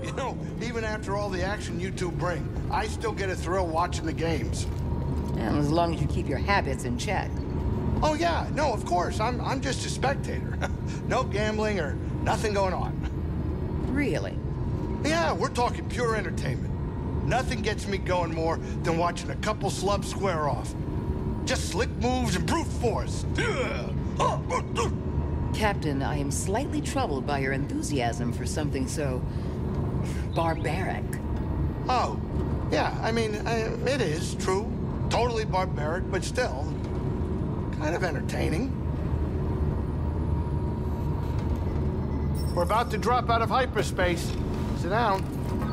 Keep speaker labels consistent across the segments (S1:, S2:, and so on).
S1: You know, even after all the action you two bring, I still get a thrill watching the games.
S2: And as long as you keep your habits in check.
S1: Oh yeah, no, of course. I'm just a spectator. No gambling or nothing going on.
S2: Really?
S1: Yeah, we're talking pure entertainment. Nothing gets me going more than watching a couple slubs square off. Just slick moves and brute force.
S2: Captain, I am slightly troubled by your enthusiasm for something so barbaric.
S1: Oh, yeah, I mean, it is true. Totally barbaric, but still kind of entertaining. We're about to drop out of hyperspace. Sit down.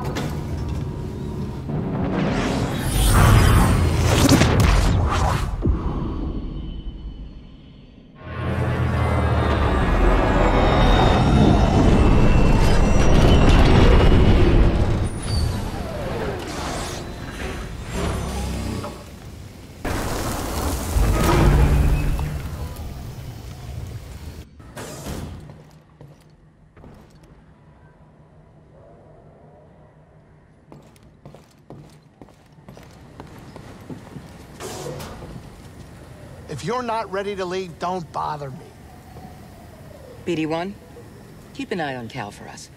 S1: If you're not ready to leave, don't bother me.
S2: BD-1, keep an eye on Cal for us.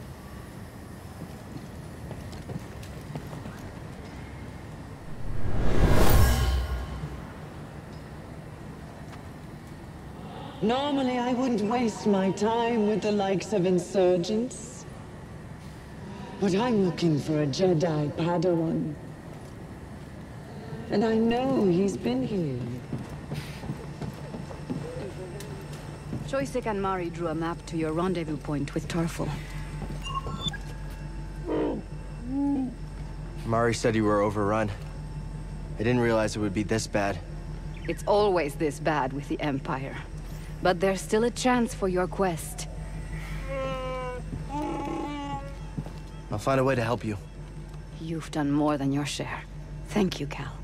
S3: Normally, I wouldn't waste my time with the likes of insurgents. But I'm looking for a Jedi Padawan. And I know he's been here.
S4: Choisek and Mari drew a map to your rendezvous point with Tarful.
S5: Mari said you were overrun. I didn't realize it would be this bad.
S4: It's always this bad with the Empire. But there's still a chance for your quest.
S5: I'll find a way to help you.
S4: You've done more than your share. Thank you, Cal.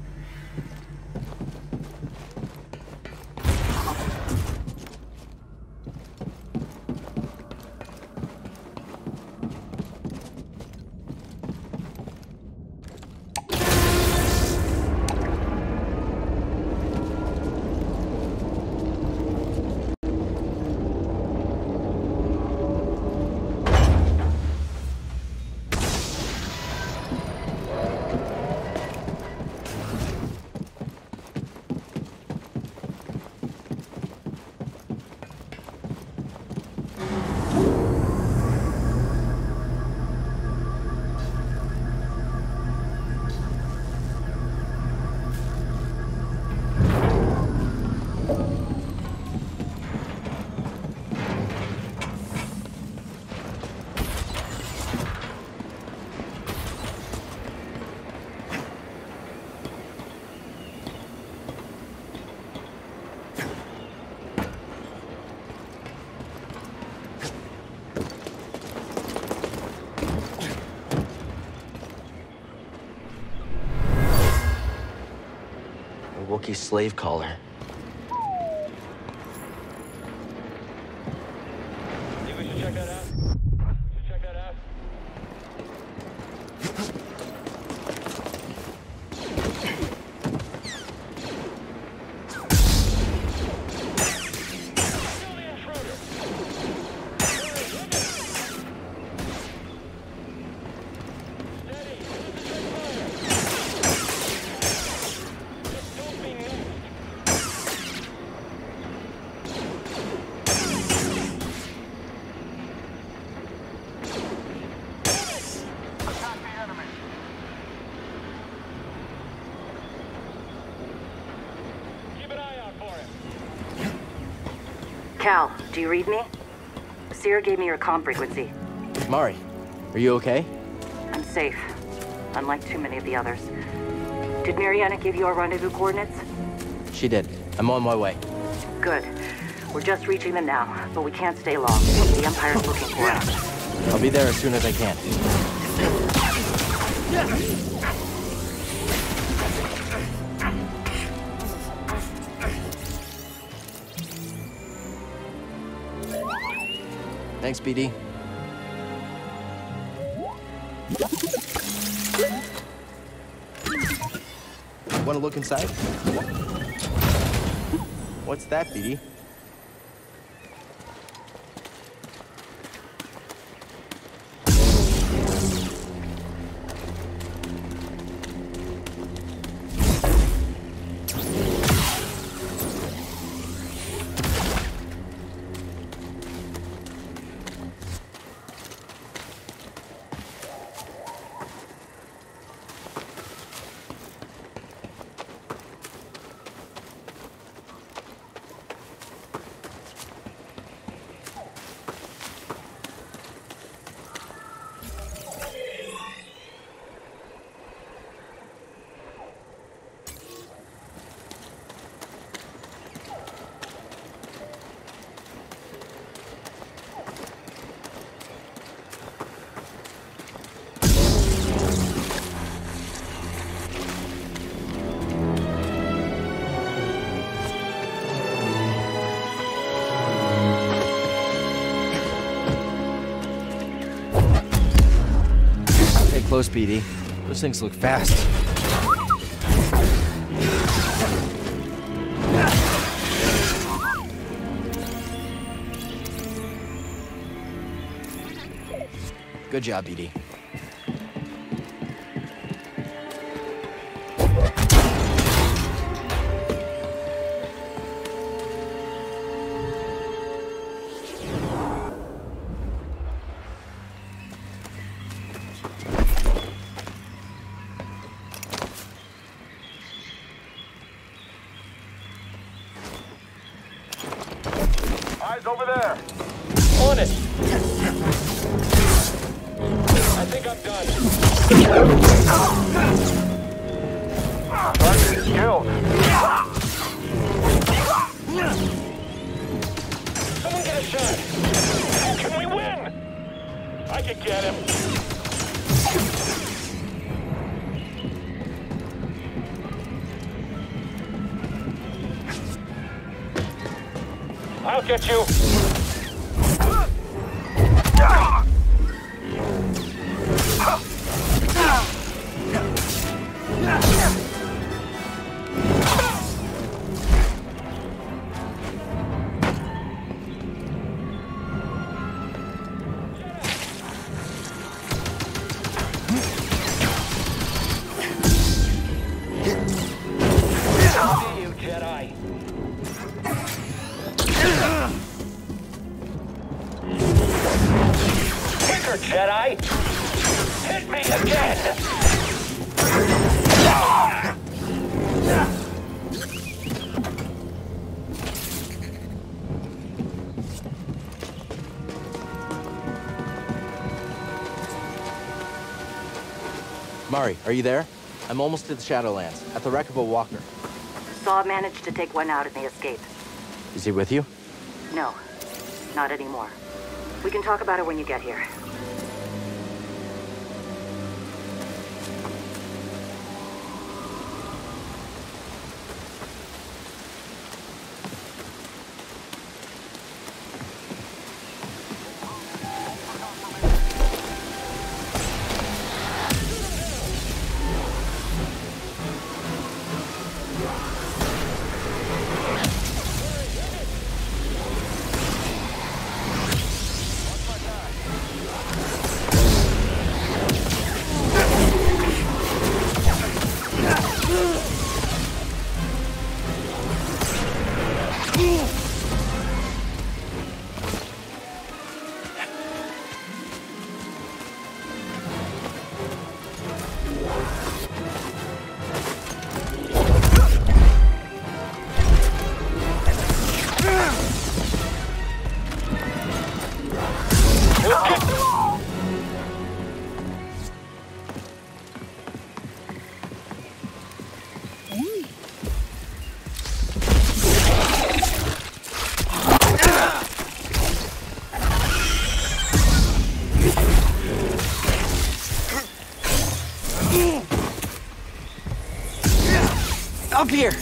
S5: Wookiee slave caller.
S6: Think we should check that out? Check that out? Kill the intruder!
S4: Cal, do you read me? Seer gave me your comm frequency.
S5: Mari, are you okay?
S4: I'm safe, unlike too many of the others. Did Mariana give you our rendezvous coordinates?
S5: She did. I'm on my way.
S4: Good. We're just reaching them now, but we can't stay long. The Empire's looking for us.
S5: I'll be there as soon as I can. Thanks, BD. Want to look inside? What's that, BD? Close, BD. Those things look fast. Good job, BD.
S6: Eyes over there. On it. I think I'm done. Target is killed. Someone get a shot. Can we win? I can get him. I'll get you. See you, Jedi. Quicker, Jedi! Hit me again!
S5: Mari, are you there? I'm almost to the Shadowlands, at the wreck of a walker.
S4: Saw managed to take one out in the escape.
S5: Is he with you?
S4: No, not anymore. We can talk about it when you get here.
S5: Up here!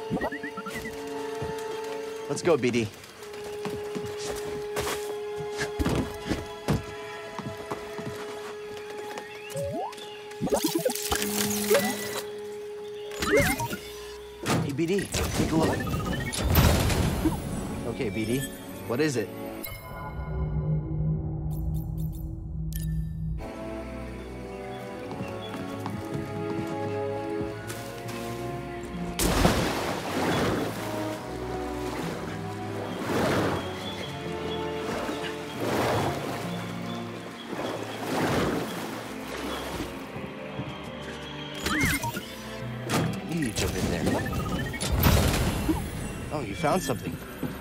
S5: Let's go, BD. Hey, BD, take a look. Okay, BD, what is it? You jump in there. Oh, you found something.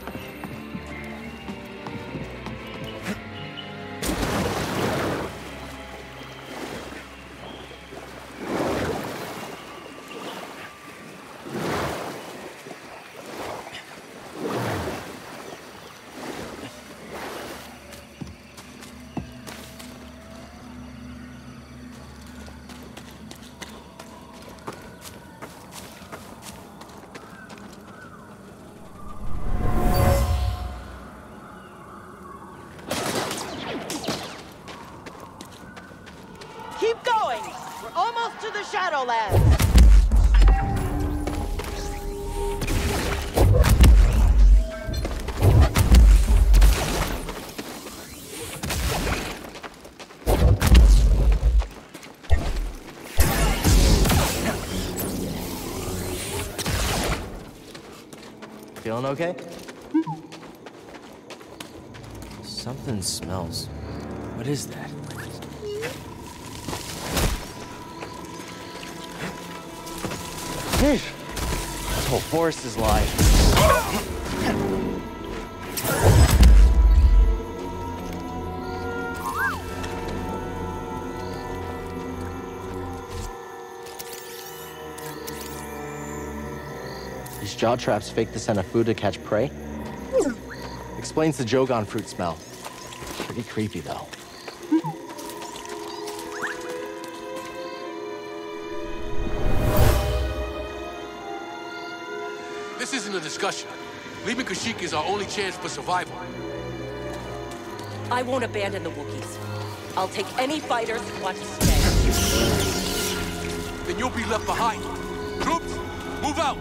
S7: Keep going! We're almost to the Shadowlands!
S5: Feeling okay? Something smells. What is that? This whole forest is alive. These jaw traps fake the scent of food to catch prey? Explains the Jogon fruit smell. Pretty creepy, though.
S8: This isn't a discussion. Leaving Kashyyyk is our only chance for survival.
S4: I won't abandon the Wookiees. I'll take any fighters who want to stay.
S8: Then you'll be left behind. Troops, move out!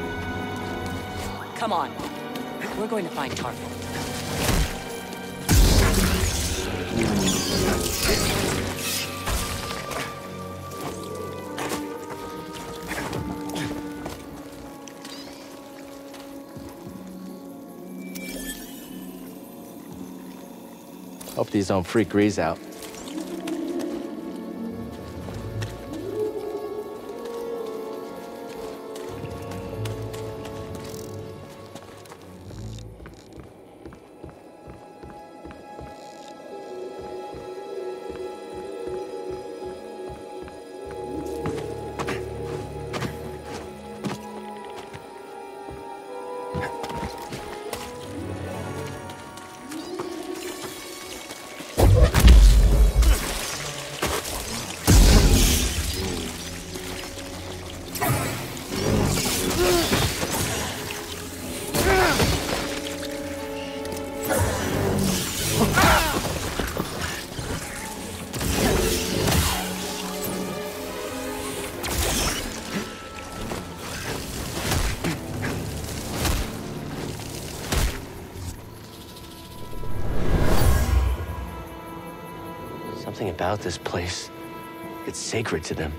S4: Come on. We're going to find Tarful.
S5: Hope these don't freak Grease out. Something about this place. It's sacred to them.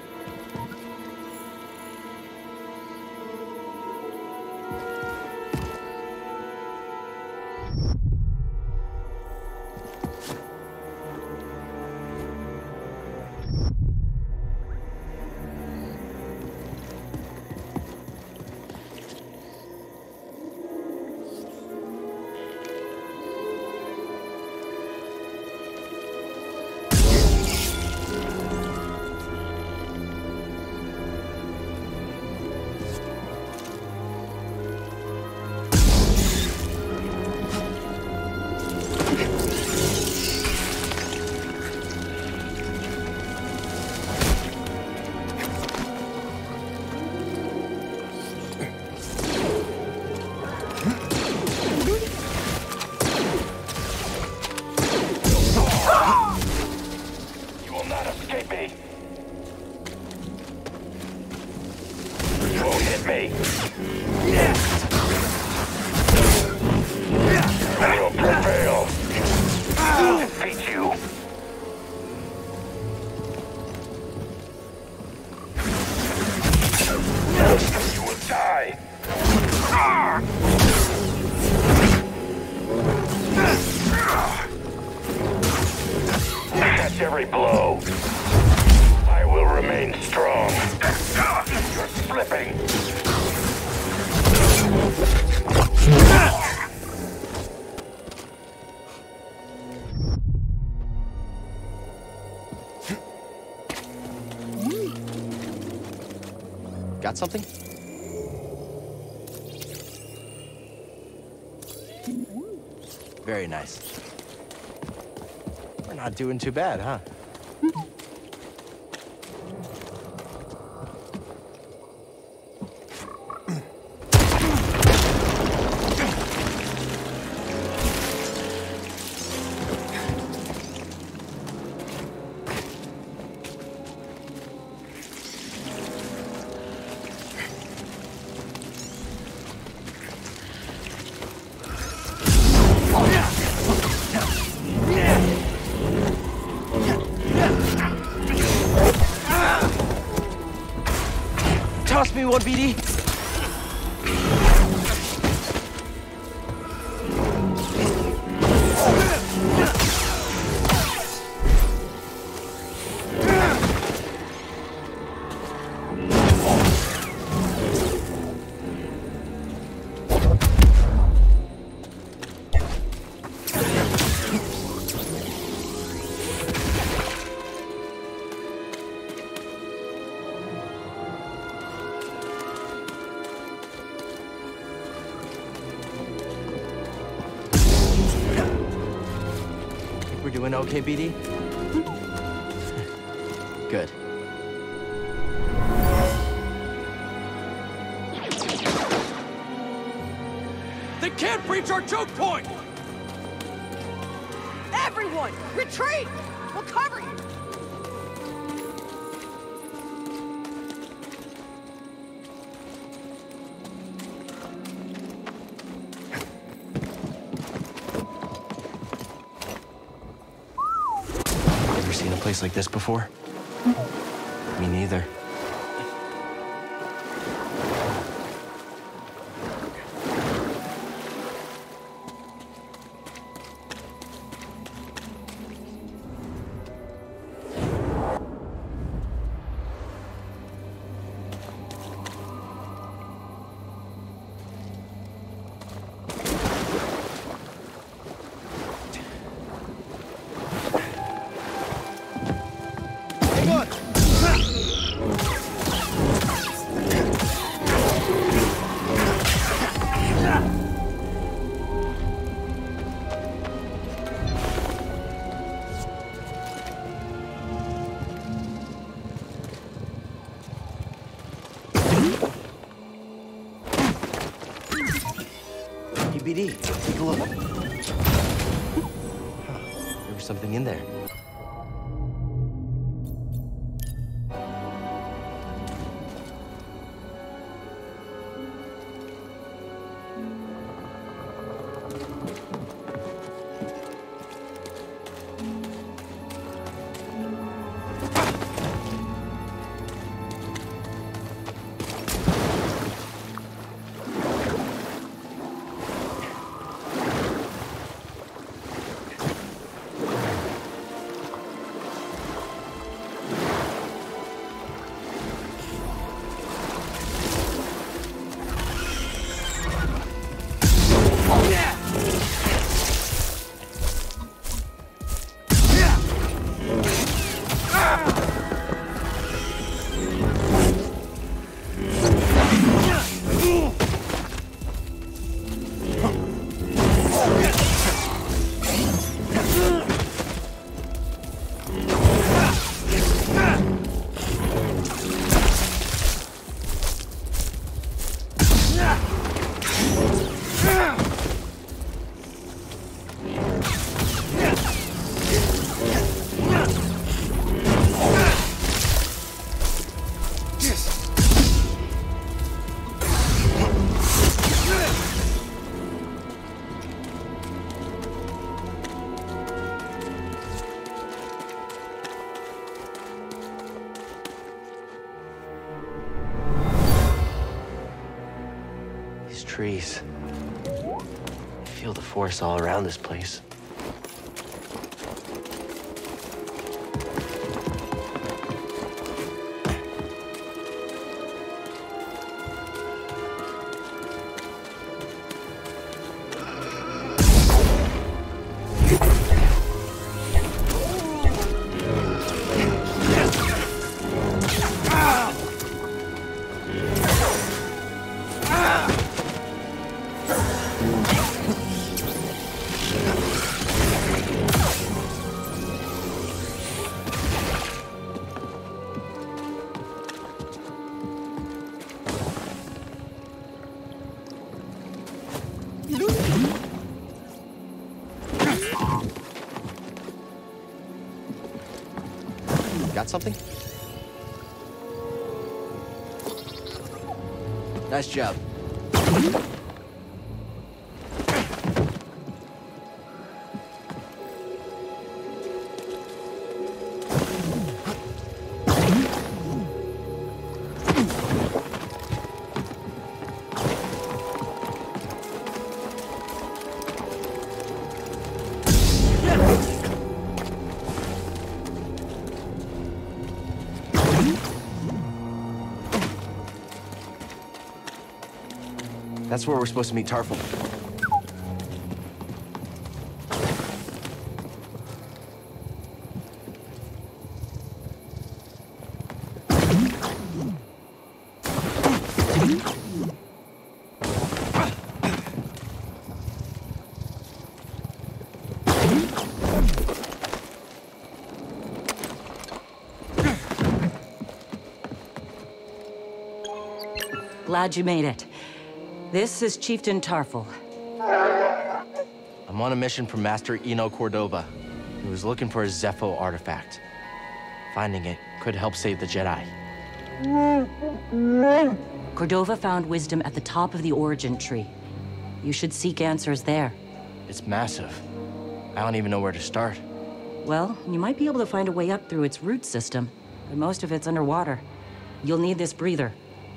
S6: Catch every blow. I will remain strong. You're slipping.
S5: Got something? Very nice. We're not doing too bad, huh? Toss me one, BD. We're doing okay, BD? Good.
S8: They can't breach our choke point!
S7: Everyone, retreat! We'll cover you!
S5: Ever seen a place like this before? Me neither. BD, take a look. Huh, there was something in there. trees. I feel the force all around this place. Got something? Nice job. That's where we're supposed to meet Tarful.
S4: Glad you made it. This is Chieftain Tarful.
S5: I'm on a mission from Master Eno Cordova. He was looking for a Zepho artifact. Finding it could help save the Jedi.
S4: Cordova found wisdom at the top of the origin tree. You should seek answers there.
S5: It's massive. I don't even know where to start.
S4: Well, you might be able to find a way up through its root system, but most of it's underwater. You'll need this breather.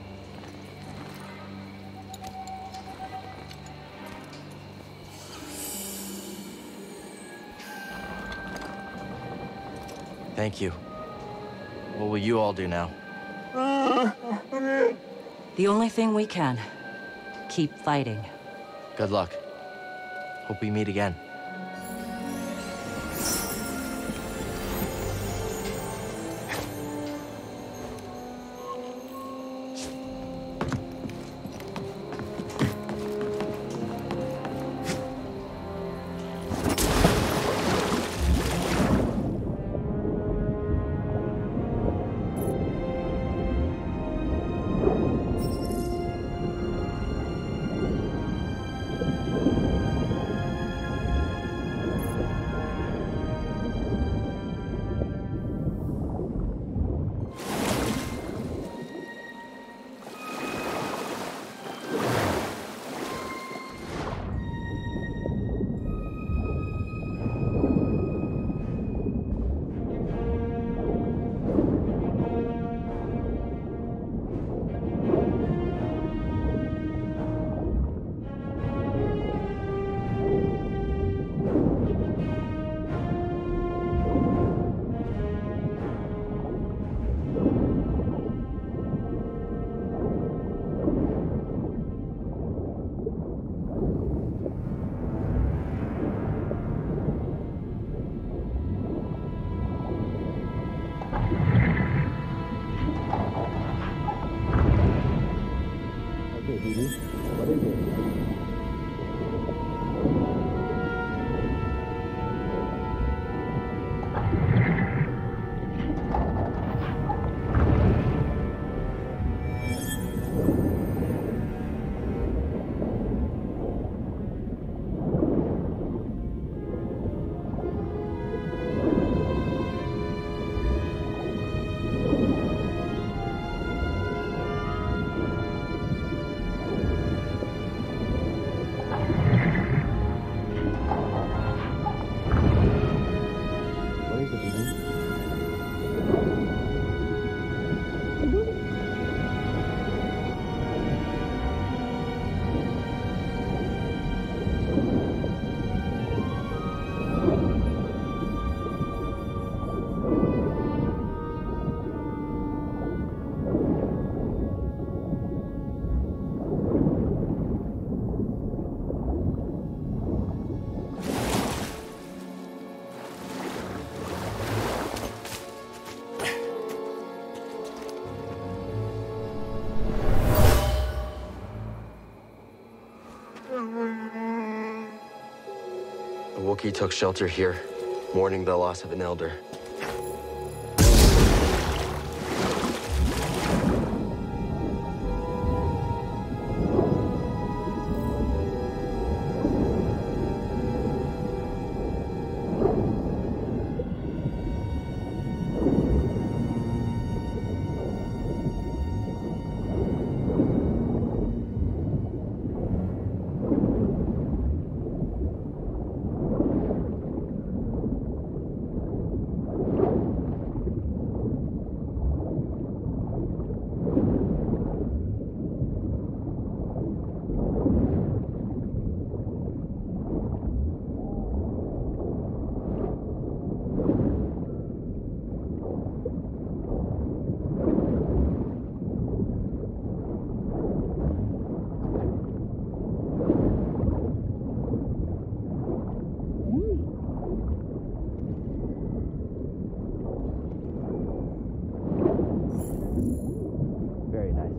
S5: Thank you. What will you all do now?
S4: The only thing we can. Keep fighting.
S5: Good luck. Hope we meet again.
S9: A Wookiee took shelter here, mourning the loss of an elder.
S5: Very nice.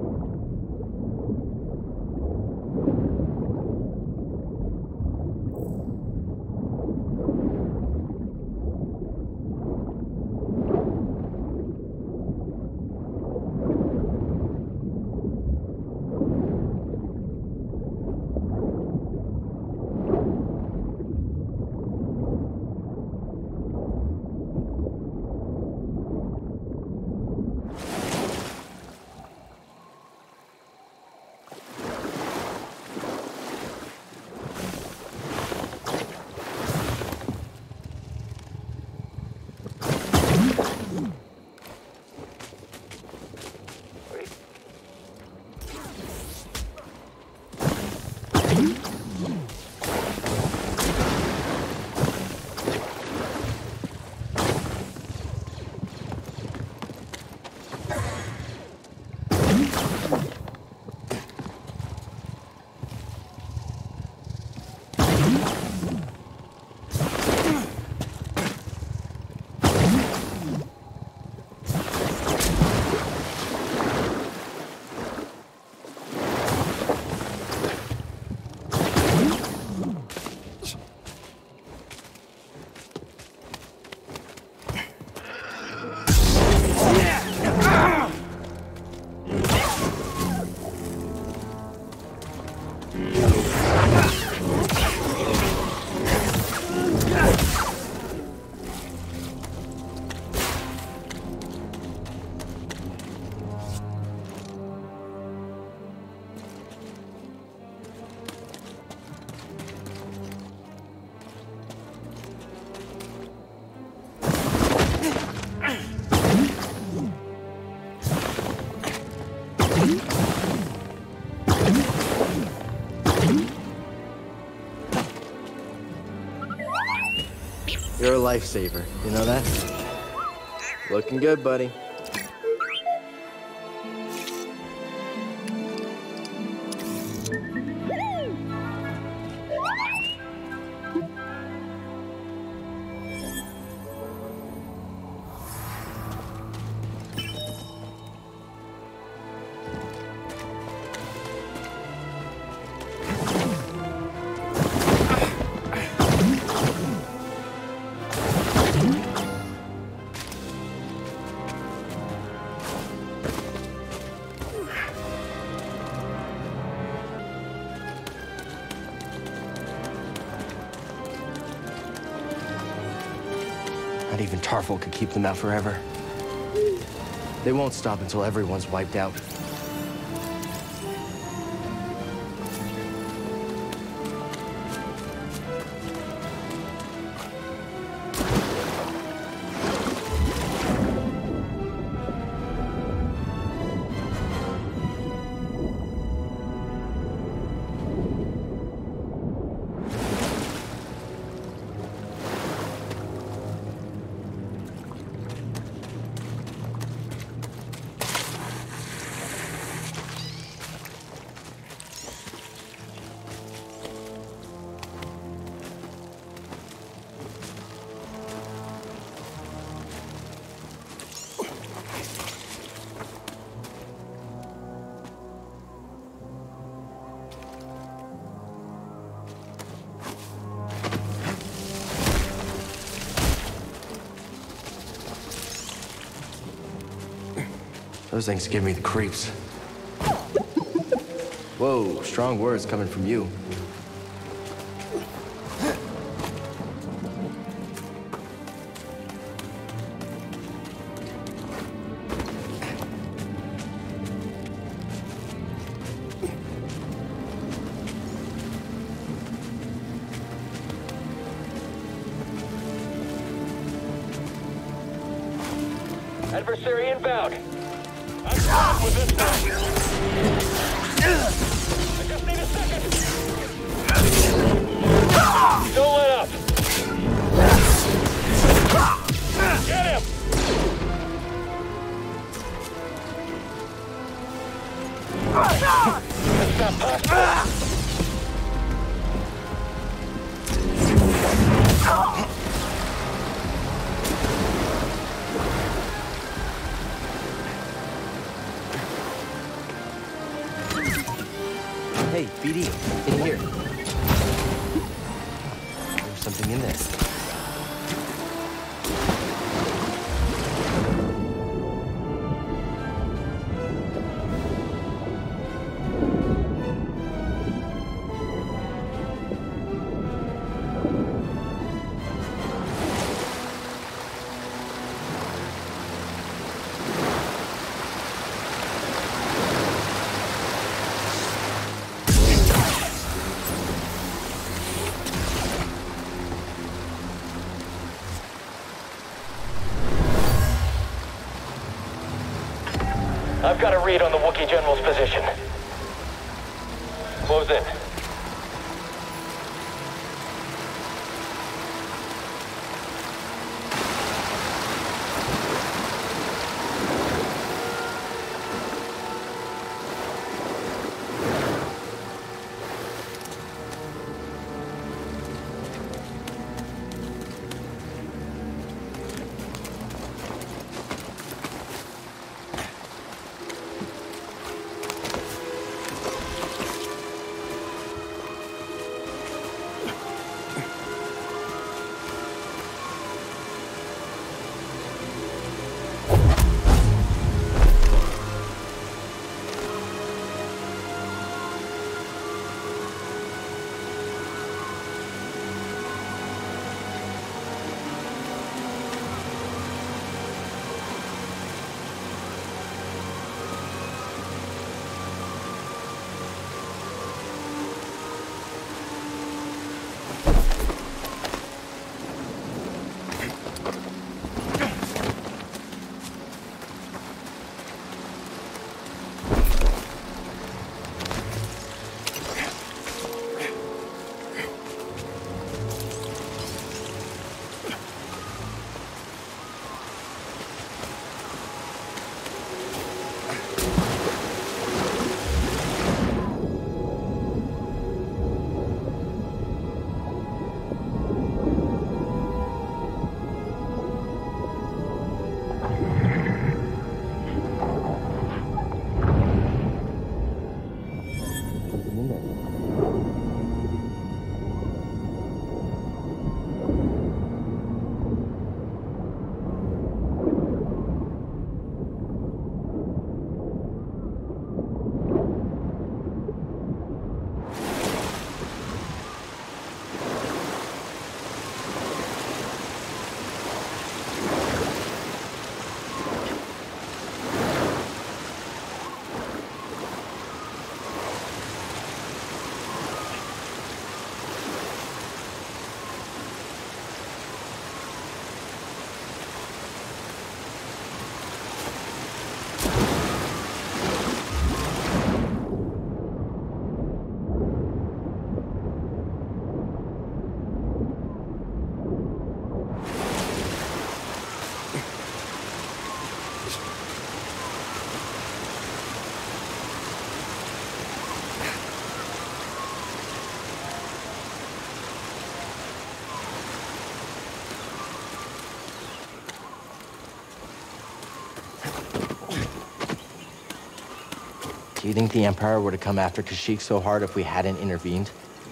S5: You're a lifesaver, you know that? Looking good, buddy. Not even Tarful could keep them out forever. They won't stop until everyone's wiped out. Those things give me the creeps. Whoa, strong words coming from you.
S6: Adversary inbound. I'm done with this thing. I just need a second. Don't let up. Get him. That's not possible.
S5: Hey, BD, in here. There's something in there.
S6: I've got a read on the Wookiee General's position. Close in.
S5: Do you think the Empire would have come after Kashyyyk so hard if we hadn't intervened?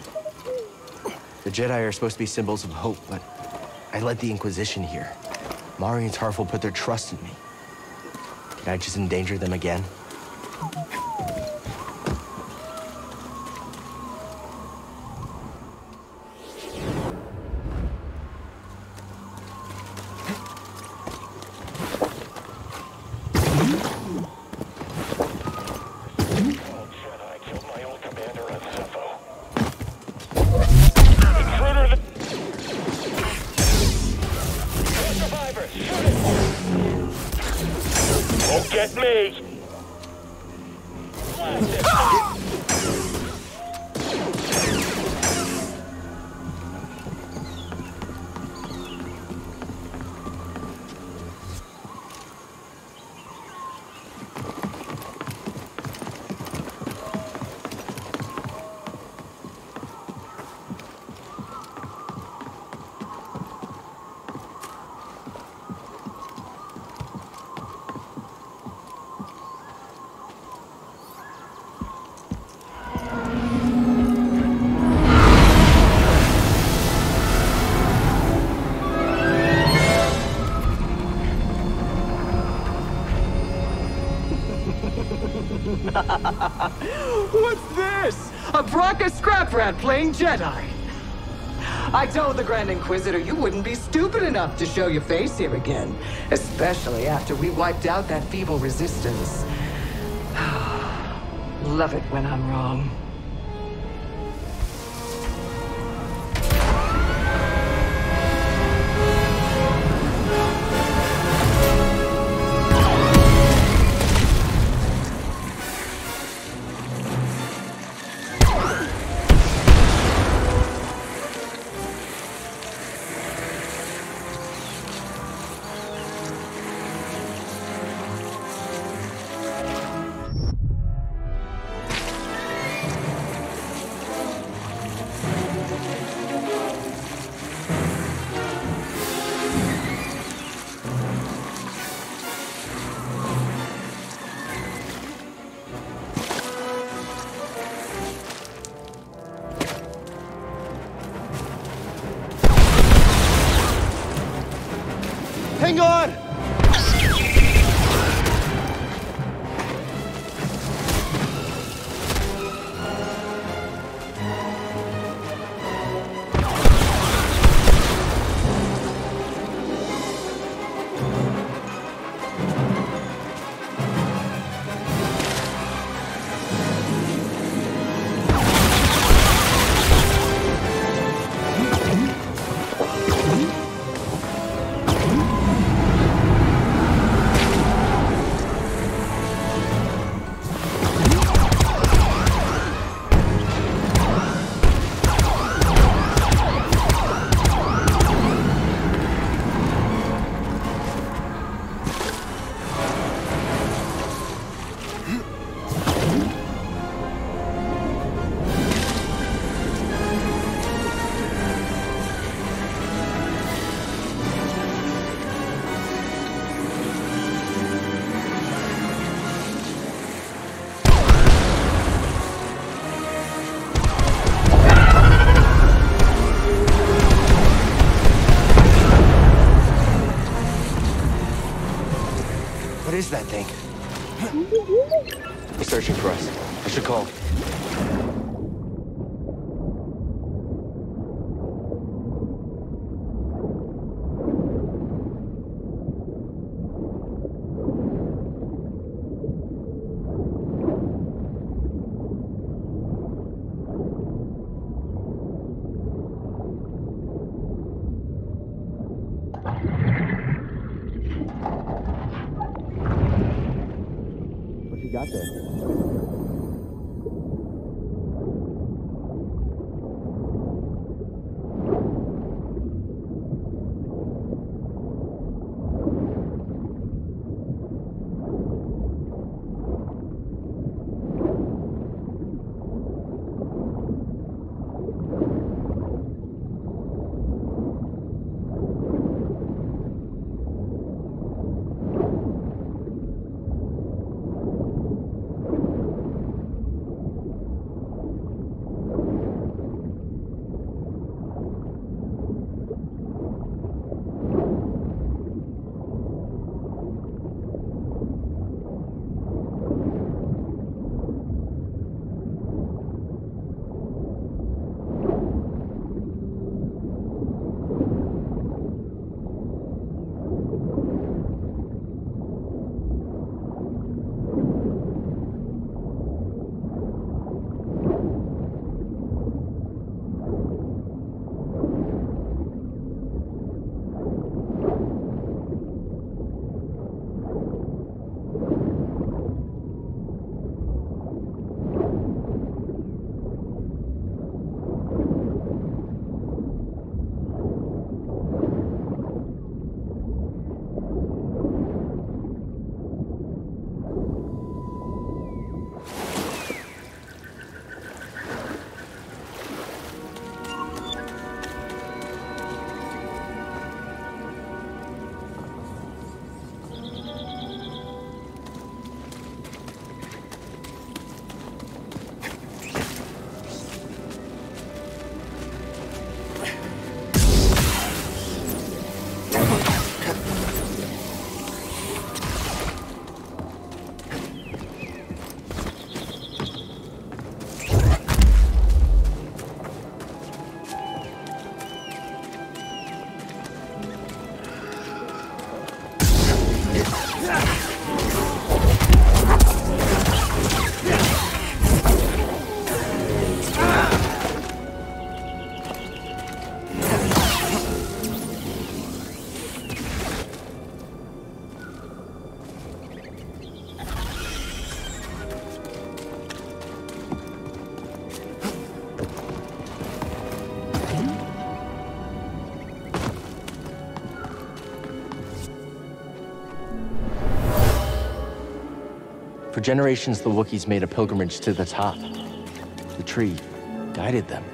S5: The Jedi are supposed to be symbols of hope, but I led the Inquisition here. Mari and Tarful put their trust in me. Did I just endanger them again?
S6: Get me!
S10: What's this? A Bracca scrap rat playing Jedi. I told the Grand Inquisitor you wouldn't be stupid enough to show your face here again, especially after we wiped out that feeble resistance. Love it when I'm wrong.
S1: Hang on!
S5: What is that thing? He's searching for us. I should call. What you got there? generations, the Wookiees made a pilgrimage to the top. The tree guided them.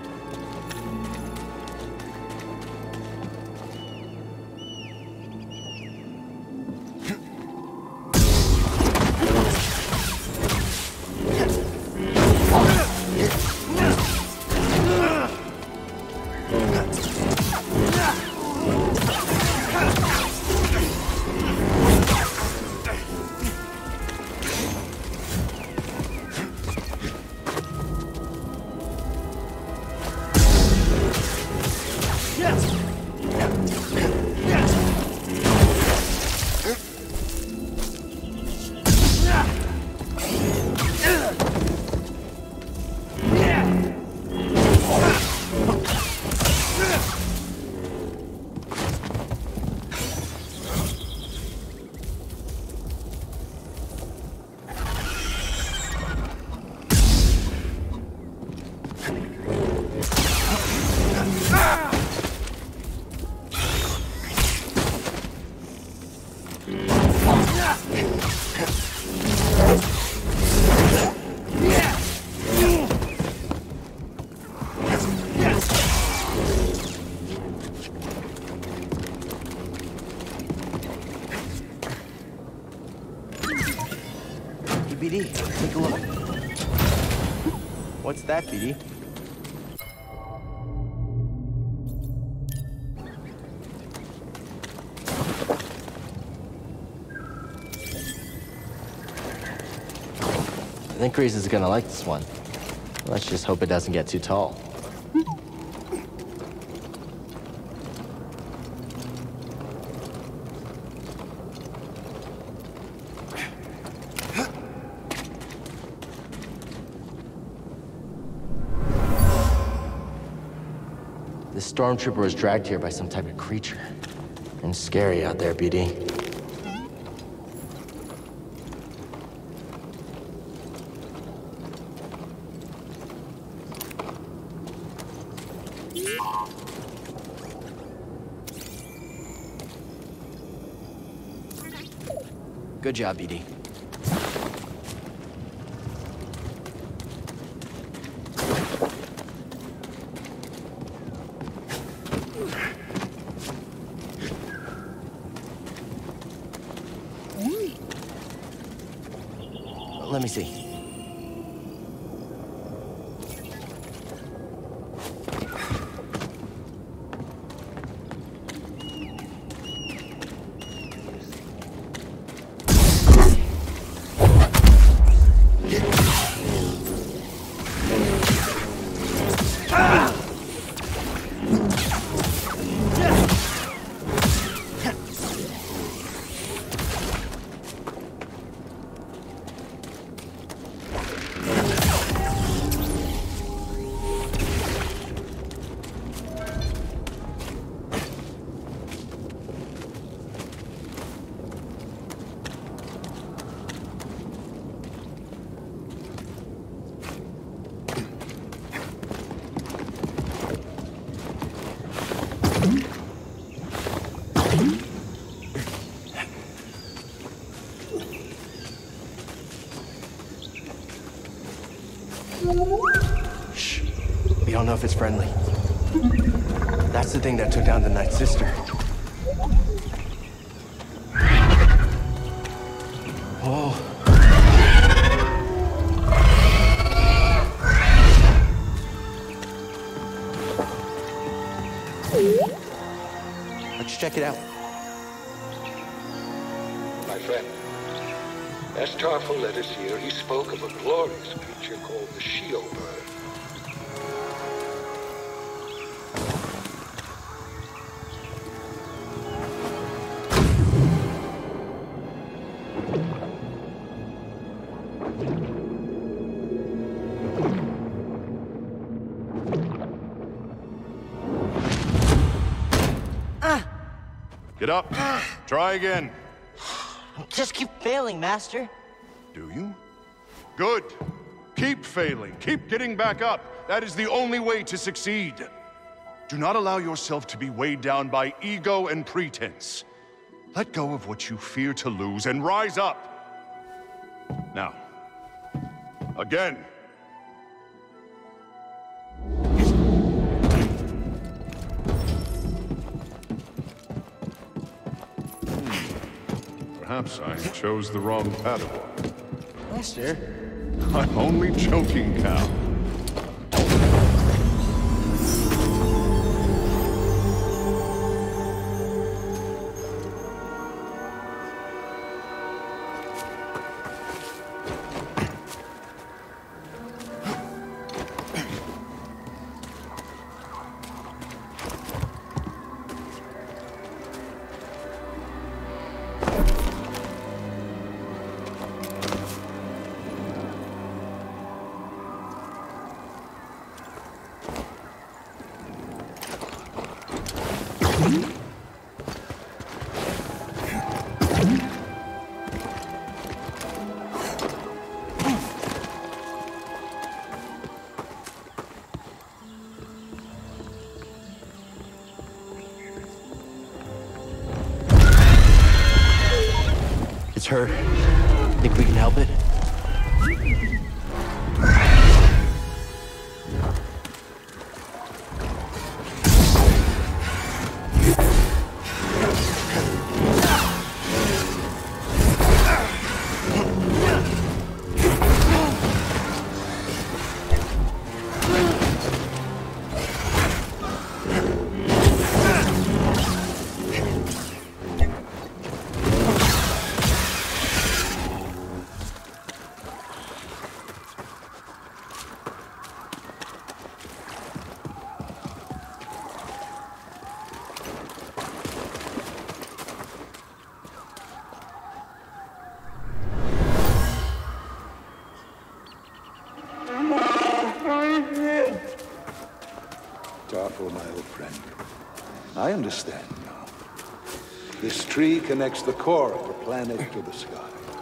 S5: BD, take a look. What's that, BD? I think Grease is gonna like this one. Let's just hope it doesn't get too tall. This stormtrooper was dragged here by some type of creature. And scary out there, BD. Good job, BD. Let me see. Shh. We don't know if it's friendly. That's the thing that took down the Night Sister. Whoa. Let's check it out.
S11: My friend, as Tarful led us here, he spoke of a glorious creature called the Shield Bird.
S12: Get up. Try again.
S13: Just keep failing, Master.
S12: Do you? Good. Keep failing. Keep getting back up. That is the only way to succeed. Do not allow yourself to be weighed down by ego and pretense. Let go of what you fear to lose and rise up. Now, Again. Perhaps I chose the wrong Padawan.
S5: Master?
S12: I'm only joking, Cal.
S5: It's her. Think we can help it?
S14: Tarful, my old friend. I understand now. This tree connects the core of the planet to the sky.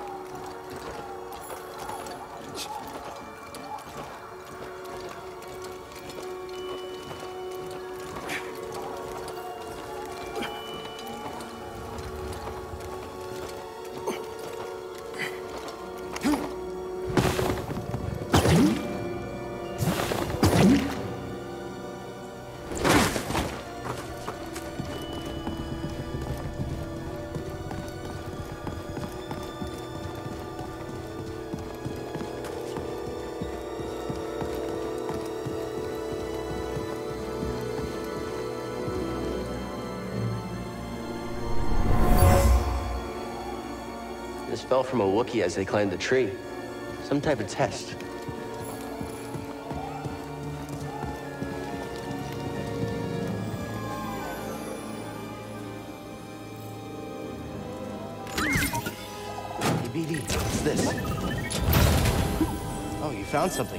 S5: This fell from a Wookiee as they climbed the tree. Some type of test. Hey, BD, what's this? Oh, you found something.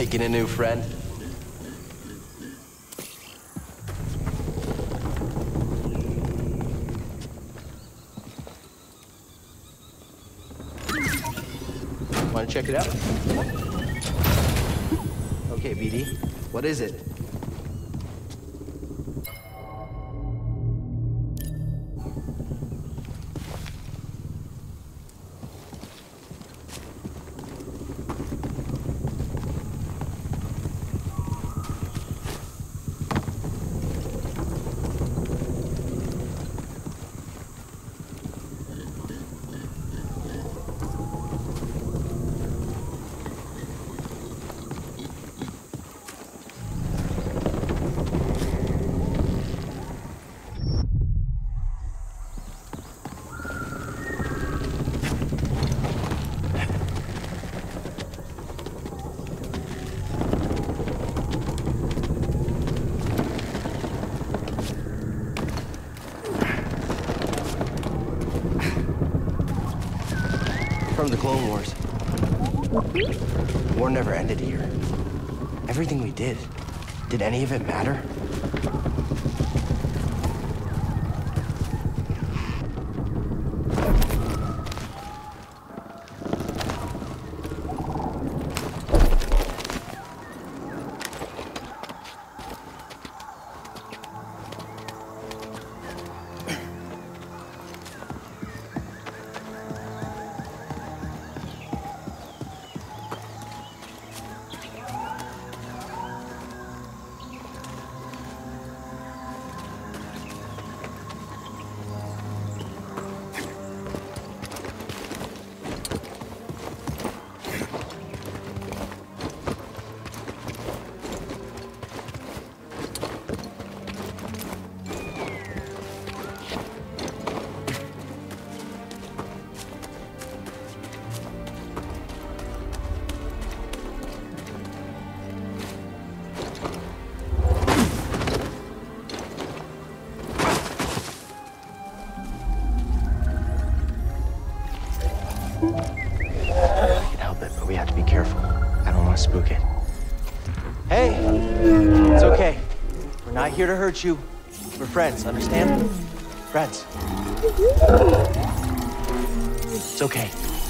S5: Making a new friend? Want to check it out? Okay, BD. What is it? From the Clone Wars. War never ended here. Everything we did any of it matter? Spook it. Hey! It's okay. We're not here to hurt you. We're friends, understand? Friends. It's okay.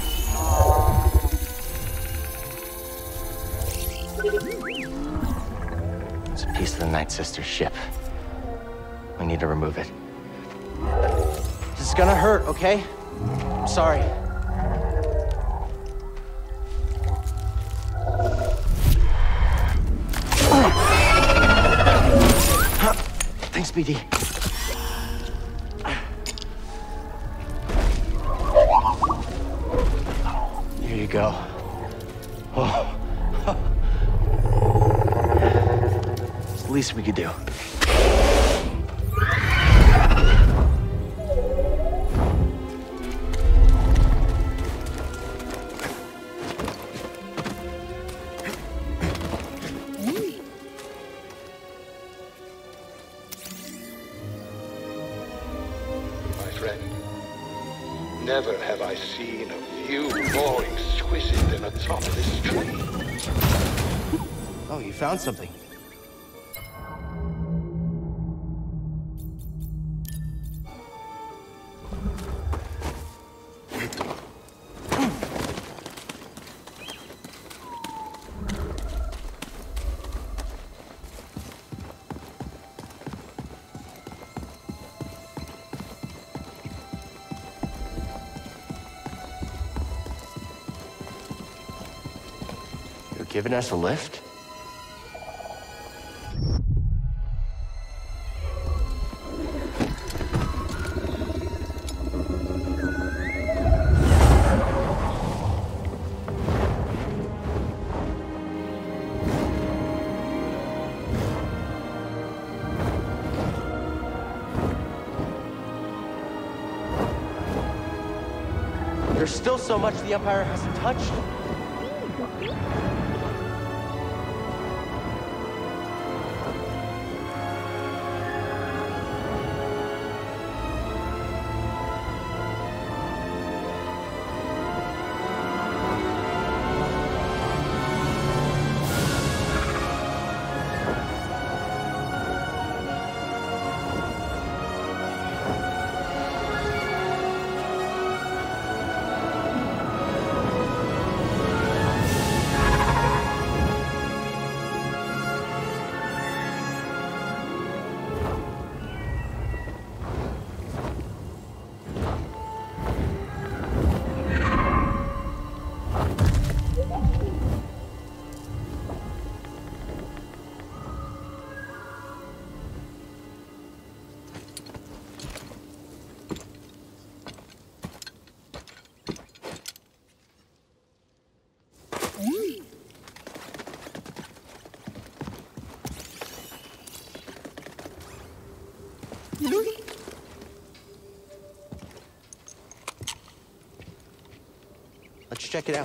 S5: It's a piece of the Night Sister's ship. We need to remove it. This is gonna hurt, okay? I'm sorry. Thanks, BD. Here you go. Oh. It's the least we could do.
S11: Never have I seen a view more exquisite than atop this tree.
S5: Oh, you found something. Giving us a lift? There's still so much the Empire hasn't touched. Let's check it out.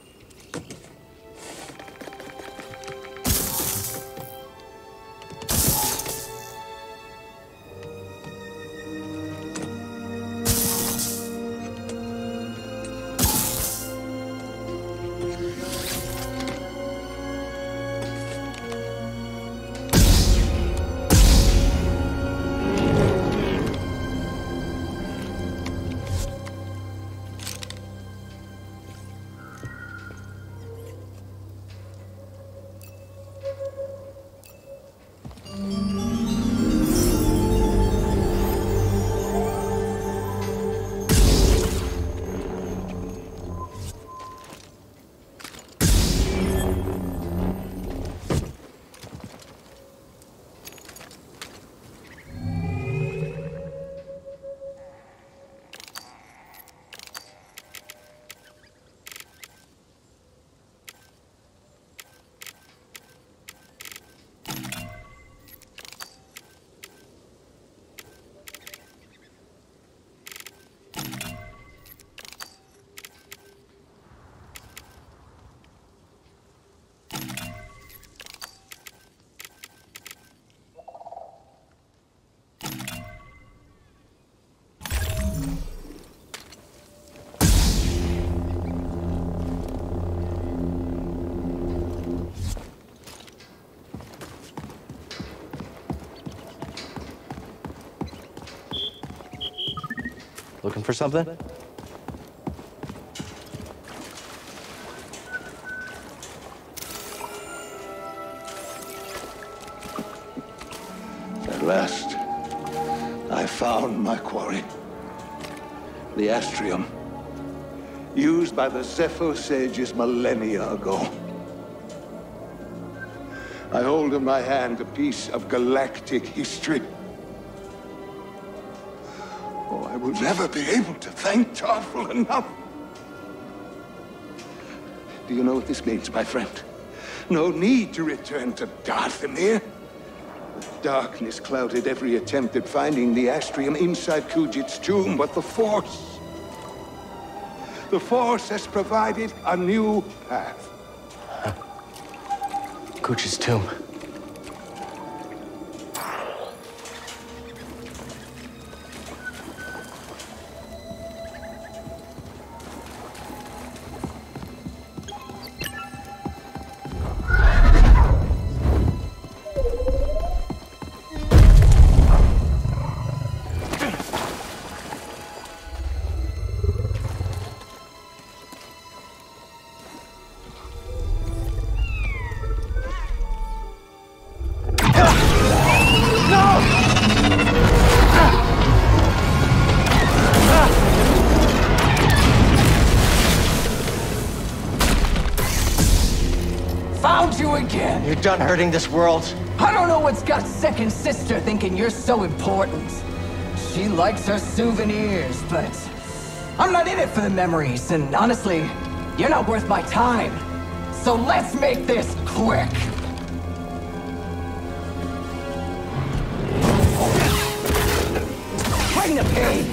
S5: Looking for something?
S14: At last, I found my quarry. The Astrium, used by the Zepho sages millennia ago. I hold in my hand a piece of galactic history. Oh, I will never be able to thank Tarful enough. Do you know what this means, my friend? No need to return to Dathomir. The darkness clouded every attempt at finding the Astrium inside Kujet's tomb, but the Force has provided a new path.
S5: Kujet's tomb. You're done hurting this world.
S10: I don't know what's got second sister thinking you're so important. She likes her souvenirs, but I'm not in it for the memories, and honestly, you're not worth my time. So let's make this quick. Bring the pain.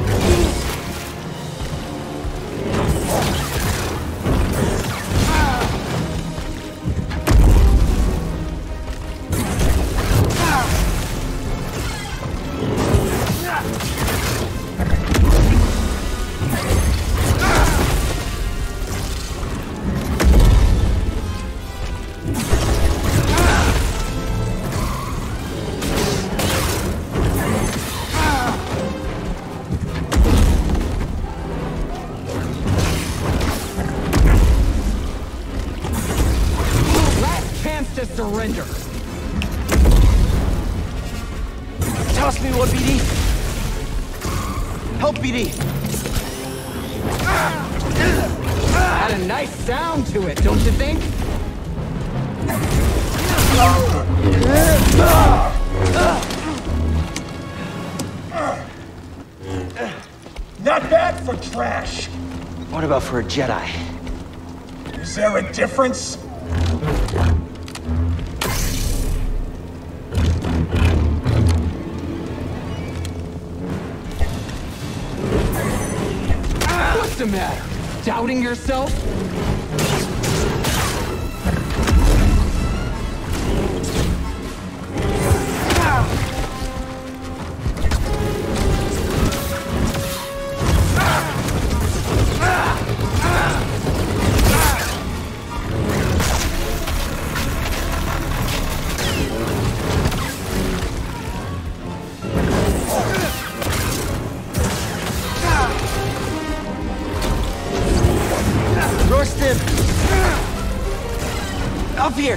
S5: Surrender. Toss me one, BD. Help, BD.
S10: Had a nice sound to it, don't you think?
S15: Not bad for trash.
S5: What about for a Jedi?
S15: Is there a difference?
S10: the matter? Doubting yourself?
S5: Up here!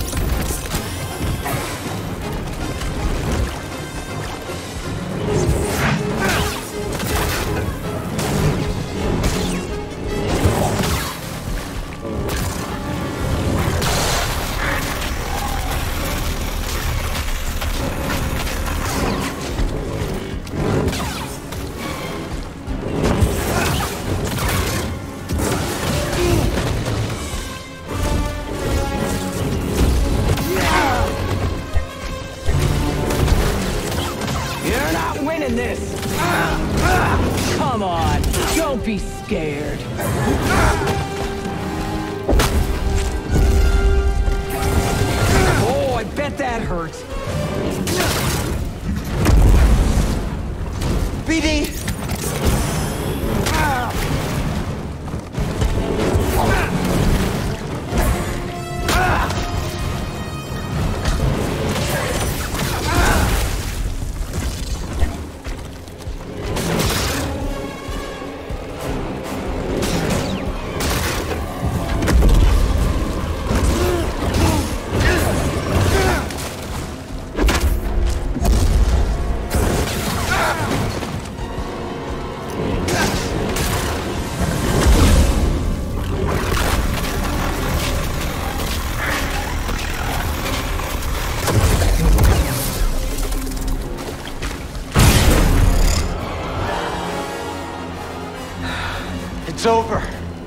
S10: Come on, don't be scared. Oh, I bet that hurt.
S5: BD! It's over.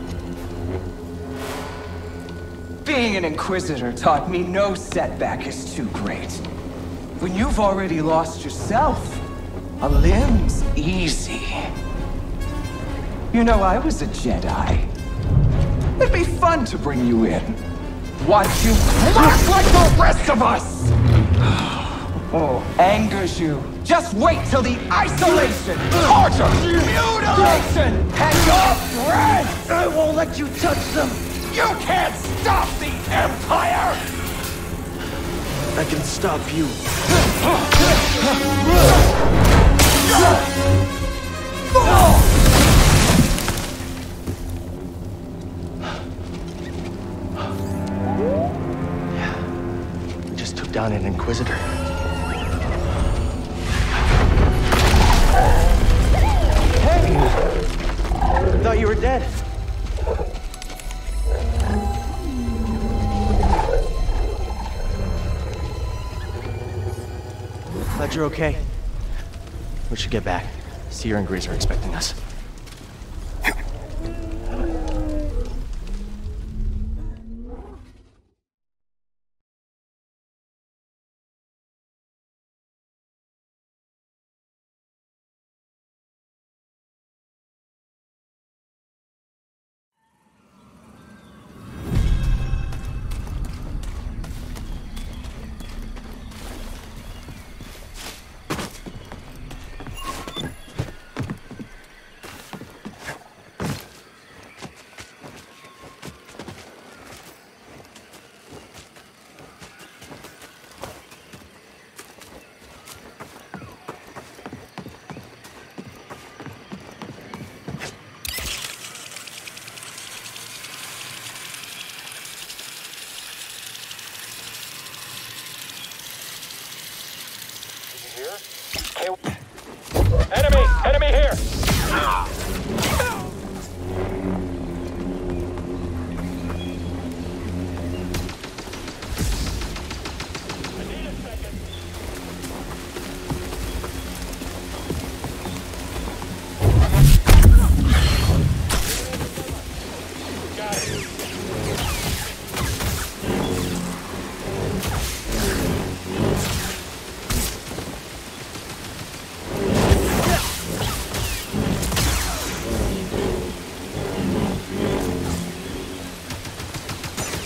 S10: Being an Inquisitor taught me no setback is too great. When you've already lost yourself, a limb's easy. You know, I was a Jedi. It'd be fun to bring you in. Watch you crack like the rest of us! Oh, angers you. Just wait till the isolation, torture, mutilation, and your breath!
S5: I won't let you touch them!
S10: You can't stop the Empire!
S5: I can stop you. We just took down an Inquisitor. Hey! I thought you were dead. Glad you're okay. We should get back. Cere and Grease are expecting us.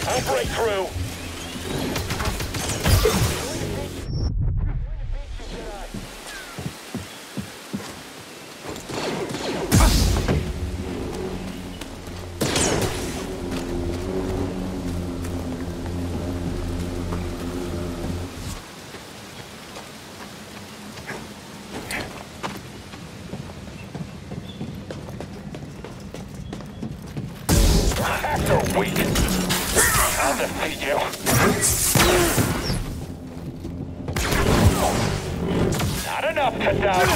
S6: I'll break through. That's so weak. I'll defeat you. Not enough to dodge.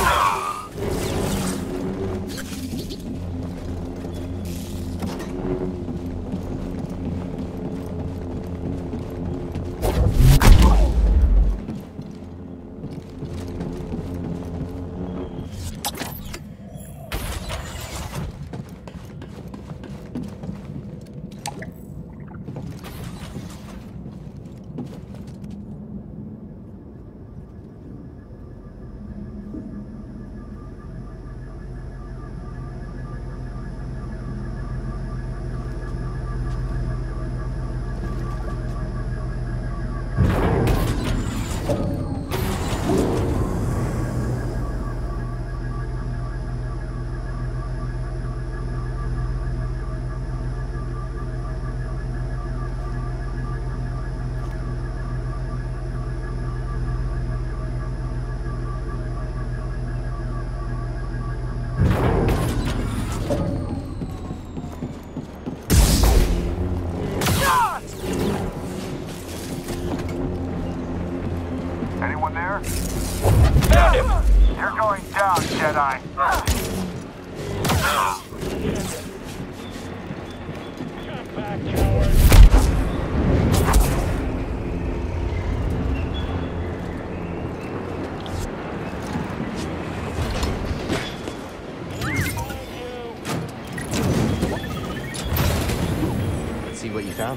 S16: Anyone there?
S6: Found him!
S16: You're going down, Jedi.
S6: Come back, coward.
S5: Let's see what you found.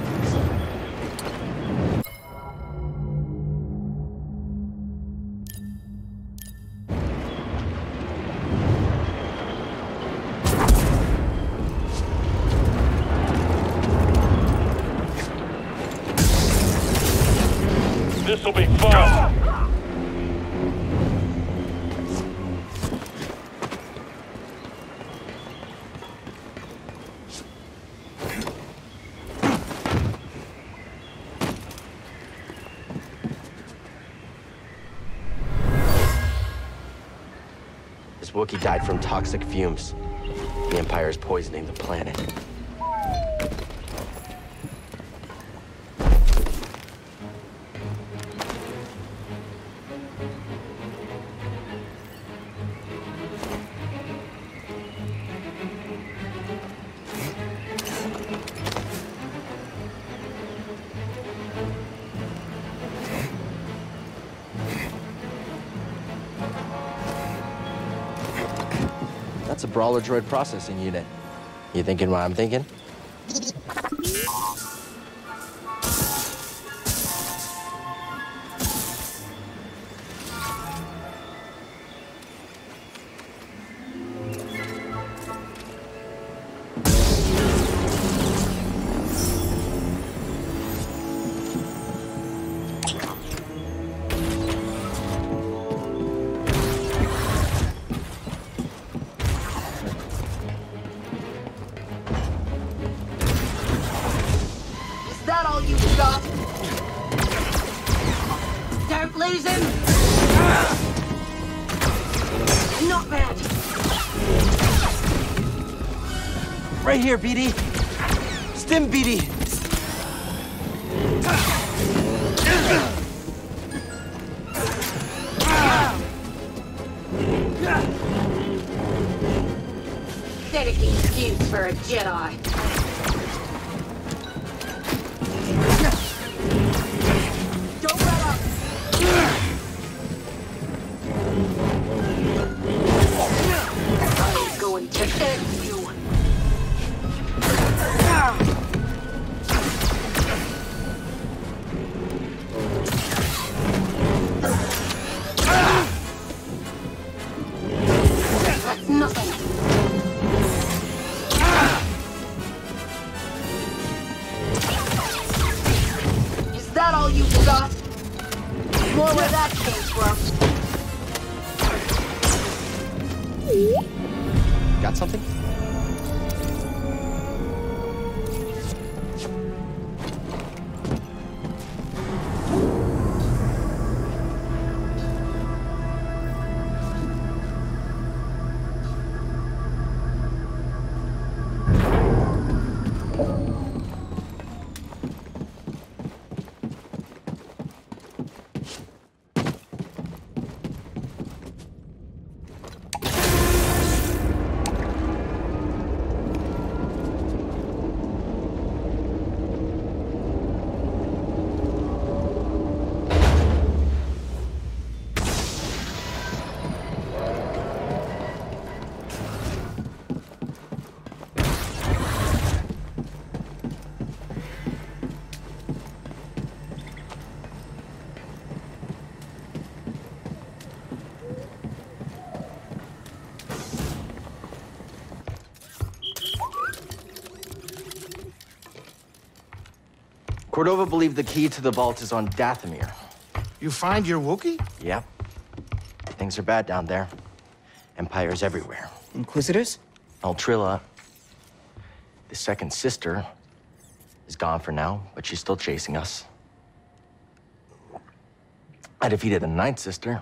S6: This'll be fun.
S9: This Wookiee died from toxic fumes. The Empire is poisoning the planet.
S5: That's a Brawler Droid processing unit. You thinking what I'm thinking?
S7: Don't lose him! Not bad.
S5: Right here, BD. Stim BD.
S7: Pathetic excuse for a Jedi. Don't let up! I'm going to end you. That's nothing. got. More where that came from.
S5: Got something? Cordova believed the key to the vault is on Dathomir.
S1: You find your Wookiee?
S5: Yep. Things are bad down there. Empires everywhere.
S2: Inquisitors?
S5: Altrilla, the second sister, is gone for now, but she's still chasing us. I defeated the ninth sister.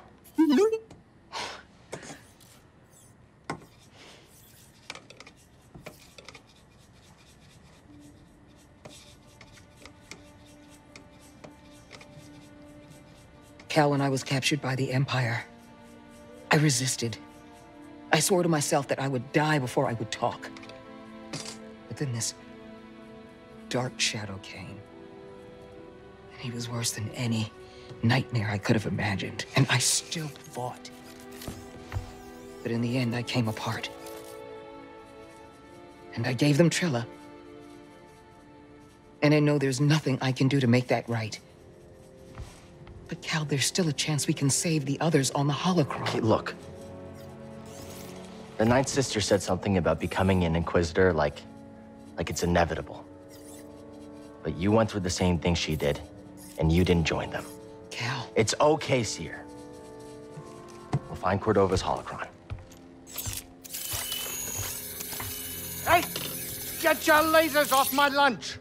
S2: Cal, when I was captured by the Empire, I resisted. I swore to myself that I would die before I would talk. But then this dark shadow came. And he was worse than any nightmare I could have imagined. And I still fought. But in the end, I came apart. And I gave them Trilla. And I know there's nothing I can do to make that right. But Cal, there's still a chance we can save the others on the holocron.
S5: Okay, look. The ninth sister said something about becoming an Inquisitor like it's inevitable. But you went through the same thing she did, and you didn't join them.
S2: Cal.
S5: It's okay, Cere. We'll find Cordova's holocron.
S1: Hey! Get your lasers off my lunch!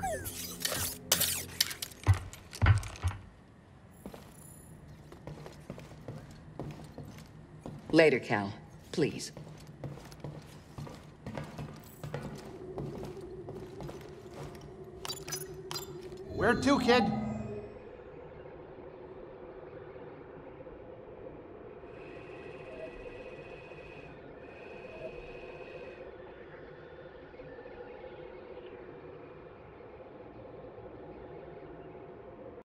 S2: Later, Cal. Please.
S1: Where to, kid?